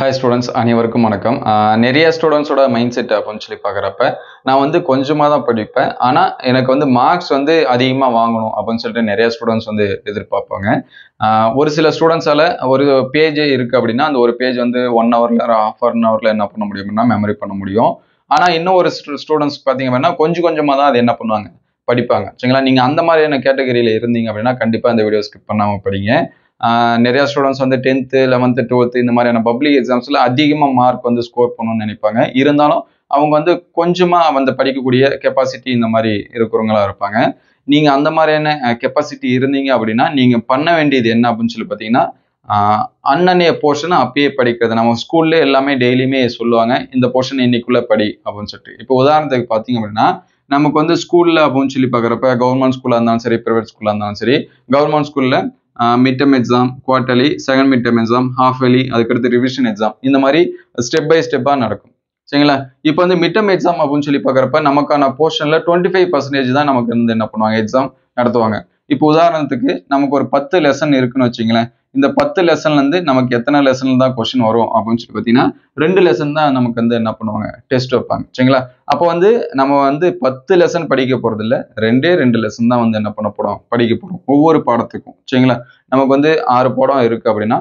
Hi students, அனைவருக்கும் வணக்கம். நிறைய ஸ்டூடெண்ட்ஸோட மைண்ட் செட் அப்படின்னு சொல்லி பார்க்குறப்ப நான் வந்து கொஞ்சமாக தான் படிப்பேன். ஆனால் எனக்கு வந்து மார்க்ஸ் வந்து அதிகமாக வாங்கணும் அப்படின்னு சொல்லிட்டு நிறைய ஸ்டூடெண்ட்ஸ் வந்து எதிர்பார்ப்பாங்க. ஒரு சில ஸ்டூடெண்ட்ஸால் ஒரு பேஜே இருக்குது அப்படின்னா அந்த ஒரு பேஜ் வந்து 1 ஹவரில் ஹாஃப் அன் ஹவரில் என்ன பண்ண முடியும்னா மெமரி பண்ண முடியும். ஆனால் இன்னும் ஒரு ஸ்டூடெண்ட்ஸ் பார்த்தீங்க அப்படின்னா கொஞ்சம் கொஞ்சமாக தான் அது என்ன பண்ணுவாங்க, படிப்பாங்க. சரிங்களா? நீங்கள் அந்த மாதிரியான கேட்டகரியில் இருந்தீங்க அப்படின்னா கண்டிப்பாக இந்த வீடியோ ஸ்கிப் பண்ணாமல் படிங்க. நிறைய ஸ்டூடெண்ட்ஸ் வந்து 10th 11th 12th இந்த மாதிரியான பப்ளிக் எக்ஸாம்ஸ்ல அதிகமாக மார்க் வந்து ஸ்கோர் பண்ணணும்னு நினைப்பாங்க. இருந்தாலும் அவங்க வந்து கொஞ்சமா வந்து படிக்கக்கூடிய கெப்பாசிட்டி இந்த மாதிரி இருக்கிறவங்களா இருப்பாங்க. நீங்க அந்த மாதிரியான கெப்பாசிட்டி இருந்தீங்க அப்படின்னா நீங்க பண்ண வேண்டியது என்ன அப்படின்னு சொல்லி பார்த்தீங்கன்னா, அன்னன்னைய போர்ஷன் அப்பயே படிக்கிறது. நம்ம ஸ்கூல்ல எல்லாமே டெய்லியுமே சொல்லுவாங்க, இந்த போர்ஷன் இன்னைக்குள்ள படி அப்படின்னு சொல்லிட்டு. இப்போ உதாரணத்துக்கு பார்த்தீங்க அப்படின்னா, நமக்கு வந்து ஸ்கூல்ல அப்படின்னு சொல்லி பார்க்குறப்ப கவர்மெண்ட் ஸ்கூலாக இருந்தாலும் சரி, பிரைவேட் ஸ்கூலாக இருந்தாலும் சரி, கவர்மெண்ட் ஸ்கூல்ல mid term exam, quarterly, second mid term exam, halfly, அதுக்கடுத்து ரிவிஷன் எக்ஸாம், இந்த மாதிரி ஸ்டெப் பை ஸ்டெப்பாக நடக்கும். சரிங்களா? இப்போ வந்து மிட் டேர்ம் எக்ஸாம் அப்படின்னு சொல்லி பார்க்குறப்ப நமக்கான போர்ஷன்ல 25% தான் நமக்கு வந்து என்ன பண்ணுவாங்க, எக்ஸாம் நடத்துவாங்க. இப்போ உதாரணத்துக்கு நமக்கு ஒரு 10 லெசன் இருக்குன்னு வச்சுங்களேன். இந்த 10 லெசன்ல இருந்து நமக்கு எத்தனை லெசன்ல தான் கொஸ்டின் வரும் அப்படின்னு சொல்லி பார்த்தீங்கன்னா 2 லெசன் தான் நமக்கு வந்து என்ன பண்ணுவாங்க, டெஸ்ட் வைப்பாங்க. சரிங்களா? அப்போ வந்து நம்ம வந்து 10 லெசன் படிக்க போறது இல்லை, 2 லெசன் தான் வந்து என்ன பண்ண போறோம், படிக்க போறோம் ஒவ்வொரு பாடத்துக்கும். சரிங்களா? நமக்கு வந்து 6 பாடம் இருக்கு அப்படின்னா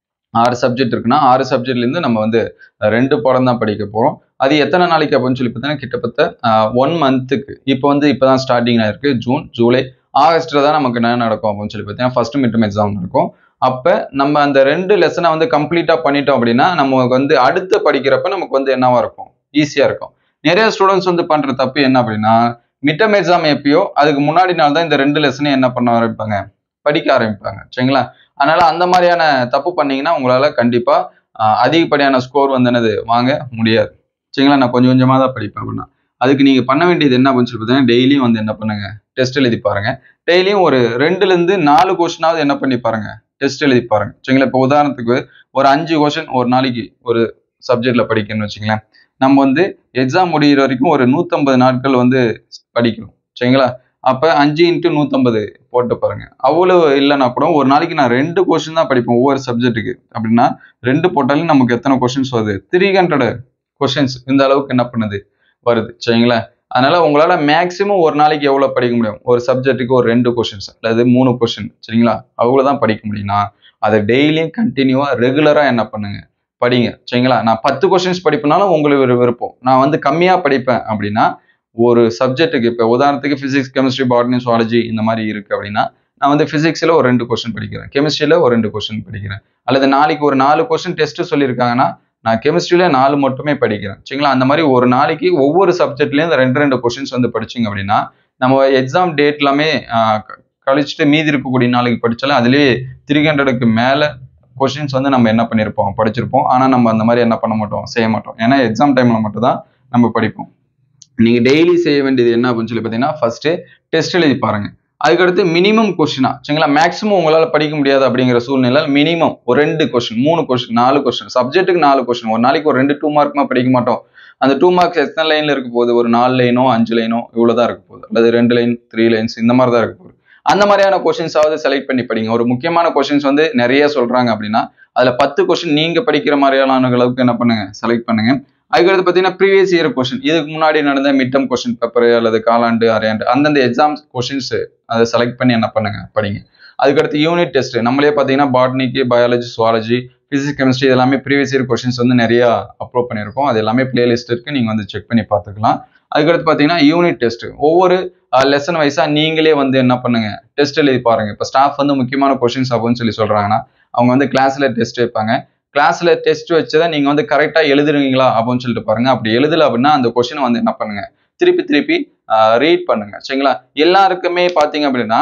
6 சப்ஜெக்ட் இருக்குன்னா 6 சப்ஜெக்ட்ல இருந்து நம்ம வந்து 2 பாடம் தான் படிக்க போறோம். அது எத்தனை நாளைக்கு அப்படின்னு சொல்லி பார்த்தீங்கன்னா கிட்டத்தட்ட 1 மந்த்துக்கு. இப்போ வந்து இப்போதான் ஸ்டார்டிங் ஆயிருக்கு. ஜூன், ஜூலை, ஆகஸ்ட்ல தான் நமக்கு என்ன நடக்கும் அப்படின்னு சொல்லி பார்த்தீங்கன்னா ஃபர்ஸ்ட் மிட் டேர்ம் எக்ஸாம் இருக்கும். அப்ப நம்ம அந்த 2 லெசனை வந்து கம்ப்ளீட்டா பண்ணிட்டோம் அப்படின்னா நம்ம வந்து அடுத்து படிக்கிறப்ப நமக்கு வந்து என்னவா இருக்கும், ஈஸியா இருக்கும். நிறைய ஸ்டூடெண்ட்ஸ் வந்து பண்ற தப்பு என்ன அப்படின்னா, மிட் டேர்ம் எக்ஸாம் எப்பயோ அதுக்கு முன்னாடி நாள் தான் இந்த 2 லெசனையும் என்ன பண்ண ஆரம்பிப்பாங்க, படிக்க ஆரம்பிப்பாங்க. சரிங்களா? அதனால அந்த மாதிரியான தப்பு பண்ணீங்கன்னா உங்களால கண்டிப்பா அதிகப்படியான ஸ்கோர் வந்து என்னது வாங்க முடியாது. சரிங்களா? நான் கொஞ்சம் கொஞ்சமா தான் படிப்பேன் அப்படின்னா அதுக்கு நீங்க பண்ண வேண்டியது என்ன அப்படின்னு சொல்லி பார்த்தீங்கன்னா, டெய்லியும் வந்து என்ன பண்ணுங்க, டெஸ்ட் எழுதி பாருங்க. டெய்லியும் ஒரு 2ல இருந்து 4 கொஸ்டினாவது என்ன பண்ணி பாருங்க, டெஸ்ட் எழுதி பாருங்க. சரிங்களா? இப்போ உதாரணத்துக்கு ஒரு 5 கொஸ்டின் ஒரு நாளைக்கு ஒரு சப்ஜெக்ட்ல படிக்கணும்னு வச்சுங்களேன். நம்ம வந்து எக்ஸாம் முடிகிற வரைக்கும் ஒரு 150 நாட்கள் வந்து படிக்கணும். சரிங்களா? அப்ப 5 × 150 போட்டு பாருங்க. அவ்வளவு இல்லைன்னா கூட ஒரு நாளைக்கு நான் 2 கொஸ்டின் தான் படிப்பேன் ஒவ்வொரு சப்ஜெக்ட்டுக்கு அப்படின்னா 2 போட்டாலும் நமக்கு எத்தனை கொஸ்டின்ஸ் வருது, 300 கொஸ்டின்ஸ் இந்த அளவுக்கு என்ன பண்ணுது, வருது. சரிங்களா? அதனால உங்களால மேக்சிமம் ஒரு நாளைக்கு எவ்வளவு படிக்க முடியும், ஒரு சப்ஜெக்ட்டுக்கு ஒரு 2 கொஸ்டின்ஸ் அல்லது 3 கொஸ்டின். சரிங்களா? அவ்வளவுதான் படிக்க முடியும்னா அதை டெய்லியும் கண்டினியூவா ரெகுலரா என்ன பண்ணுங்க, படிங்க. சரிங்களா? நான் 10 கொஸ்டின்ஸ் படிப்பேனாலும் உங்களுக்கு விருப்பம். நான் வந்து கம்மியா படிப்பேன் அப்படின்னா ஒரு சப்ஜெக்ட்டுக்கு இப்போ உதாரணத்துக்கு பிசிக்ஸ், கெமிஸ்ட்ரி, பாட்னி, சுவாலஜி இந்த மாதிரி இருக்கு அப்படின்னா நான் வந்து பிசிக்ஸ்ல ஒரு 2 கொஸ்டின் படிக்கிறேன், கெமிஸ்ட்ரியில ஒரு 2 கொஸ்டின் படிக்கிறேன். அல்லது நாளைக்கு ஒரு 4 கொஸ்டின் டெஸ்ட் சொல்லியிருக்காங்கன்னா நான் கெமிஸ்ட்ரியில 4 மட்டுமே படிக்கிறேன். சரிங்களா? அந்த மாதிரி ஒரு நாளைக்கு ஒவ்வொரு சப்ஜெக்ட்லயும் 2 கொஸ்டின்ஸ் வந்து படிச்சிங்க அப்படின்னா நம்ம எக்ஸாம் டேட் எல்லாமே கழிச்சுட்டு மீதி இருக்கக்கூடிய நாளைக்கு படிச்சாலும் அதுலேயே 300க்கு மேல கொஸ்டின்ஸ் வந்து நம்ம என்ன பண்ணியிருப்போம், படிச்சிருப்போம். ஆனா நம்ம அந்த மாதிரி என்ன பண்ண மாட்டோம், செய்ய மாட்டோம். ஏன்னா எக்ஸாம் டைம்ல மட்டும் தான் நம்ம படிப்போம். நீங்க டெய்லி செய்ய வேண்டியது என்ன அப்படின்னு சொல்லி பார்த்தீங்கன்னா, ஃபர்ஸ்ட் டெஸ்ட் எழுதி பாருங்க. அதுக்கடுத்து மினிமம் கொஸ்டினா, சரிங்களா? மேக்ஸிமம் உங்களால படிக்க முடியாது அப்படிங்கிற சூழ்நிலை மினிமம் ஒரு 2 கொஸ்டின், 3 கொஸ்டின், 4 கொஸ்டின், சப்ஜெக்ட்டுக்கு 4 கொஸ்டின். ஒரு நாளைக்கு ஒரு 2 மார்க்மா படிக்க மாட்டோம். அந்த 2 மார்க்ஸ் எத்தனை லைன்ல இருக்க போகுது, ஒரு 4 லைனோ 5 லைனோ இவ்வளவுதான் இருக்க போகுது, அல்லது 2 லைன் 3 லைன்ஸ் இந்த மாதிரி தான் இருக்க போகுது. அந்த மாதிரியான கொஸ்டின்ஸாவது செலக்ட் பண்ணி படிங்க. ஒரு முக்கியமான கொஸ்டின்ஸ் வந்து நிறைய சொல்றாங்க அப்படின்னா அதுல 10 கொஸ்டின் நீங்க படிக்கிற மாதிரியான அளவுக்கு என்ன பண்ணுங்க, செலக்ட் பண்ணுங்க. அதுக்கடுத்து பார்த்தீங்கன்னா ப்ரீவியஸ் இயர் கொஸ்டின், இதுக்கு முன்னாடி நடந்த மிட் டேர்ம் கொஸ்டின் பேப்பர் அல்லது காலாண்டு, அரையாண்டு அந்தந்த எக்ஸாம் கொஸ்டின்ஸ் அதை செலக்ட் பண்ணி என்ன பண்ணுங்க, படிங்க. அதுக்கடுத்து யூனிட் டெஸ்ட் நம்மளே பார்த்தீங்கன்னா பாட்னிக்கு, பயாலஜி, சுவாலஜி, பிசிக்ஸ், கெமிஸ்ட்ரி இதெல்லாமே ப்ரீவியஸ் இயர் கொஸ்டின்ஸ் வந்து நிறைய அப்லோட் பண்ணியிருக்கோம். அது எல்லாமே பிளேலிஸ்ட் இருக்கு, நீங்க வந்து செக் பண்ணி பார்த்துக்கலாம். அதுக்கடுத்து பார்த்தீங்கன்னா யூனிட் டெஸ்ட் ஒவ்வொரு லெசன் வைஸா நீங்களே வந்து என்ன பண்ணுங்க, டெஸ்ட் எழுதி பாருங்க. இப்போ ஸ்டாஃப் வந்து முக்கியமான கொஸ்டின்ஸ் அப்படின்னு சொல்லி சொல்றாங்கன்னா அவங்க வந்து கிளாஸ்ல டெஸ்ட் வைப்பாங்க. கிளாஸ்ல டெஸ்ட் வச்சதை நீங்க வந்து கரெக்டா எழுதுறீங்களா அப்படின்னு சொல்லிட்டு பாருங்க. அப்படி எழுதல அப்படின்னா அந்த கொஸ்டினை வந்து என்ன பண்ணுங்க, திருப்பி திருப்பி ரீட் பண்ணுங்க. சரிங்களா? எல்லாருக்குமே பாத்தீங்க அப்படின்னா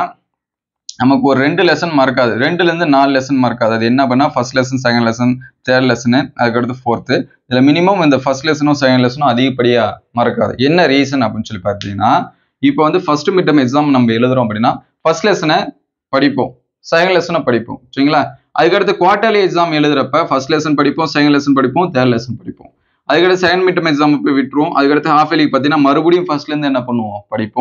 நமக்கு ஒரு 2 லெசன் மறக்காது, 2ல இருந்து 4 லெசன் மறக்காது. அது என்ன பண்ணா first lesson, second lesson, third lesson, அதுக்கடுத்து ஃபோர்த்து. இதுல மினிமம் இந்த ஃபர்ஸ்ட் லெசனும் செகண்ட் லெசனும் அதிகப்படியா மறக்காது. என்ன ரீசன் அப்படின்னு சொல்லி பார்த்தீங்கன்னா, இப்போ வந்து ஃபர்ஸ்ட் மிட் டேர்ம் எக்ஸாம் நம்ம எழுதுறோம் அப்படின்னா ஃபர்ஸ்ட் லெசனை படிப்போம், செகண்ட் லெசனை படிப்போம். சரிங்களா? அதுக்கடுத்து குவார்டர்லி எக்ஸாம் எழுதுறப்ப ஃபர்ஸ்ட் லெசன் படிப்போம், செகண்ட் லெசன் படிப்போம், தேர்ட் லெசன் படிப்போம். அதுக்கடுத்து செகண்ட் மிட் டேர்ம் எக்ஸாம் போய் விட்டுருவோம். அதுக்கடுத்து ஹாஃப் இயர்லிக்கு பார்த்தீங்கன்னா மறுபடியும் ஃபர்ஸ்ட்ல இருந்து என்ன பண்ணுவோம், படிப்போம்.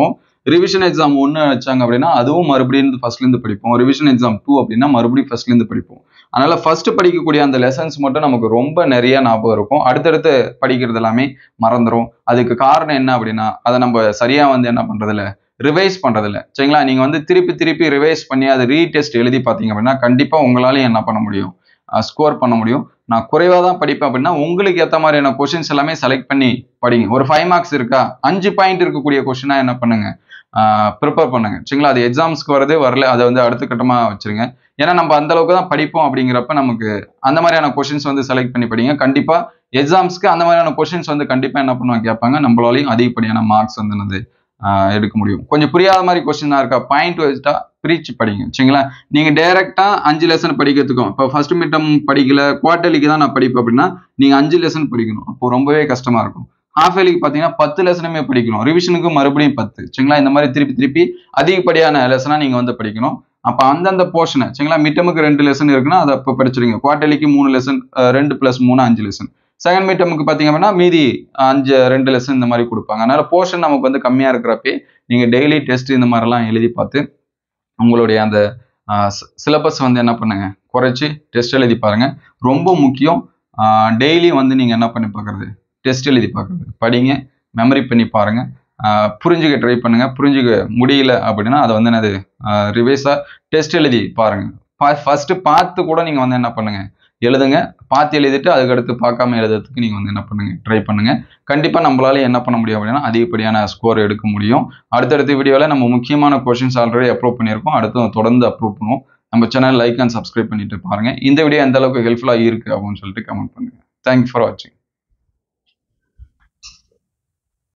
ரிவிஷன் எக்ஸாம் 1 வச்சாங்க அப்படின்னா அதுவும் மறுபடியும் ஃபர்ஸ்ட்லேருந்து படிப்போம். ரிவிஷன் எக்ஸாம் 2 அப்படின்னா மறுபடியும் ஃபர்ஸ்ட்லேருந்து படிப்போம். அதனால ஃபர்ஸ்ட் படிக்கக்கூடிய அந்த லெசன்ஸ் மட்டும் நமக்கு ரொம்ப நிறைய ஞாபகம் இருக்கும். அடுத்தடுத்து படிக்கிறது எல்லாமே மறந்துடும். அதுக்கு காரணம் என்ன அப்படின்னா அதை நம்ம சரியா வந்து என்ன பண்றதில்ல, ரிவைஸ் பண்றதில்ல. சரிங்களா? நீங்க வந்து திருப்பி திருப்பி ரிவைஸ் பண்ணி அதை ரீடெஸ்ட் எழுதி பார்த்தீங்க அப்படின்னா கண்டிப்பா உங்களாலையும் என்ன பண்ண முடியும், ஸ்கோர் பண்ண முடியும். நான் குறைவாக தான் படிப்பேன் அப்படின்னா உங்களுக்கு ஏற்ற மாதிரியான கொஸ்டின்ஸ் எல்லாமே செலக்ட் பண்ணி படிங்க. ஒரு 5 மார்க்ஸ் இருக்கா, 5 பாயிண்ட் இருக்கக்கூடிய கொஸ்டினா என்ன பண்ணுங்க, ப்ரிப்பேர் பண்ணுங்க. சரிங்களா? அது எக்ஸாம்ஸ்க்கு வரதே வரல, அதை வந்து அடுத்த கட்டமா வச்சிருங்க. ஏன்னா நம்ம அந்த அளவுக்கு தான் படிப்போம் அப்படிங்கிறப்ப நமக்கு அந்த மாதிரியான கொஸ்டின்ஸ் வந்து செலக்ட் பண்ணி படிங்க. கண்டிப்பா எக்ஸாம்ஸ்க்கு அந்த மாதிரியான கொஸ்டின்ஸ் வந்து கண்டிப்பா என்ன பண்ணுவாங்க கேட்பாங்க. நம்மளாலையும் அதிகப்படியான மார்க்ஸ் வந்து என்னது எடுக்க முடியும். கொஞ்சம் புரியாத மாதிரி கொஸ்டினா இருக்கா, பாயிண்ட் வைஸ்டா பிரிச்சு படிங்க. சரிங்களா? நீங்க டைரக்டா 5 லெசன் படிக்கிறதுக்கும், இப்போ ஃபர்ஸ்ட் மிட் டர்ம் படிக்கல, குவார்டர்லிக்கு தான் நான் படிப்பேன் அப்படின்னா நீங்க 5 லெசன் படிக்கணும். அப்போ ரொம்பவே கஷ்டமா இருக்கும். ஹாஃப் இயர்லிக்கு பார்த்தீங்கன்னா 10 லெசனுமே படிக்கணும். ரிவிஷனுக்கு மறுபடியும் 10. சரிங்களா? இந்த மாதிரி திருப்பி திருப்பி அதிகப்படியான லெசனா நீங்க வந்து படிக்கணும். அப்ப அந்தந்த போர்ஷனை, சரிங்களா, மிட்டமுக்கு 2 லெசன் இருக்குன்னா அதை அப்போ படிச்சிருங்க. குவார்டர்லிக்கு 3 லெசன், 2 + 3 5 லெசன். செகண்ட் மிட்டமுக்கு பார்த்தீங்க அப்படின்னா மீதி 2 லெசன் இந்த மாதிரி கொடுப்பாங்க. அதனால போர்ஷன் நமக்கு வந்து கம்மியா இருக்கிறப்பே நீங்க டெய்லி டெஸ்ட் இந்த மாதிரிலாம் எழுதி பார்த்து உங்களுடைய அந்த சிலபஸ் வந்து என்ன பண்ணுங்க, குறைச்சி டெஸ்ட் எழுதி பாருங்க. ரொம்ப முக்கியம், டெய்லி வந்து நீங்க என்ன பண்ணி பார்க்கறது, டெஸ்ட் எழுதி பார்க்கறது. படிங்க, மெமரி பண்ணி பாருங்க, புரிஞ்சுக்க ட்ரை பண்ணுங்க. புரிஞ்சுக்க முடியல அப்படின்னா அதை வந்து என்னது ரிவைஸா டெஸ்ட் எழுதி பாருங்க. ஃபர்ஸ்ட் பார்த்து கூட நீங்க வந்து என்ன பண்ணுங்க, எழுதுங்க. பார்த்து எழுதிட்டு அதுக்கடுத்து பார்க்காம எழுதுறதுக்கு நீங்க வந்து என்ன பண்ணுங்க, ட்ரை பண்ணுங்க. கண்டிப்பா நம்மளால என்ன பண்ண முடியும் அப்படின்னா அதிகப்படியான ஸ்கோர் எடுக்க முடியும். அடுத்தடுத்த வீடியோவில் நம்ம முக்கியமான கொஸ்டின்ஸ் ஆல்ரெடி அப்ரூவ் பண்ணியிருக்கோம். அடுத்து தொடர்ந்து அப்ரூவ் பண்ணுவோம். நம்ம சேனல் லைக் அண்ட் சப்ஸ்கிரைப் பண்ணிட்டு பாருங்க. இந்த வீடியோ எந்த அளவுக்கு ஹெல்ப்ஃபுல்லாக இருக்கு அப்படின்னு சொல்லிட்டு கமெண்ட் பண்ணுங்க. தேங்க்ஸ் ஃபார் வாட்சிங்.